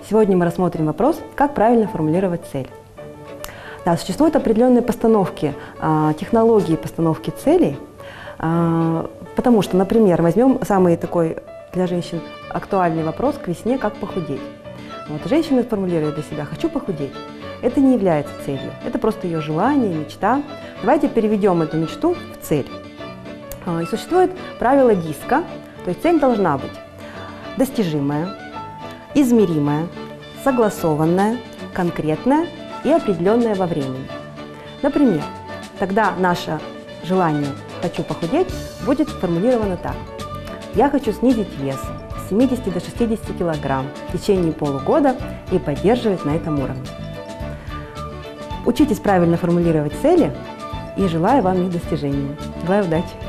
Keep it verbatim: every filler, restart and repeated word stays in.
Сегодня мы рассмотрим вопрос, как правильно формулировать цель. Да, существуют определенные постановки, технологии постановки целей, потому что, например, возьмем самый такой для женщин актуальный вопрос к весне, как похудеть. Вот, женщина формулирует для себя «хочу похудеть». Это не является целью, это просто ее желание, мечта. Давайте переведем эту мечту в цель. И существует правило диска, то есть цель должна быть достижимая, измеримая, согласованная, конкретная и определенная во времени. Например, тогда наше желание «хочу похудеть» будет сформулировано так. Я хочу снизить вес с семидесяти до шестидесяти килограмм в течение полугода и поддерживать на этом уровне. Учитесь правильно формулировать цели и желаю вам их достижения. Желаю удачи!